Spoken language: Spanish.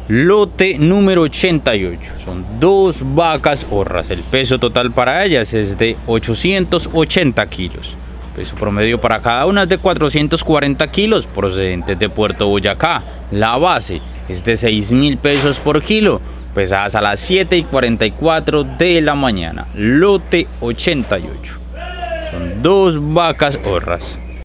Lote número 88. Son 2 vacas horras. El peso total para ellas es de 880 kilos. Peso promedio para cada una es de 440 kilos, procedentes de Puerto Boyacá. La base es de 6.000 pesos por kilo, pesadas a las 7:44 de la mañana. Lote 88. Son 2 vacas horras.